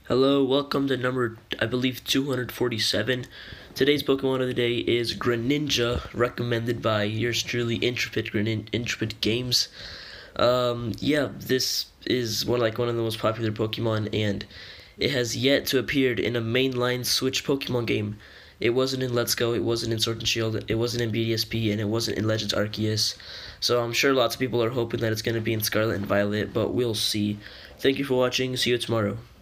Hello, welcome to number, I believe, 247. Today's Pokemon of the day is Greninja, recommended by yours truly, Intrepid Games. Yeah, this is one of the most popular Pokemon, and it has yet to appear in a mainline Switch Pokemon game. It wasn't in Let's Go, it wasn't in Sword and Shield, it wasn't in BDSP, and it wasn't in Legends Arceus. So I'm sure lots of people are hoping that it's going to be in Scarlet and Violet, but we'll see. Thank you for watching. See you tomorrow.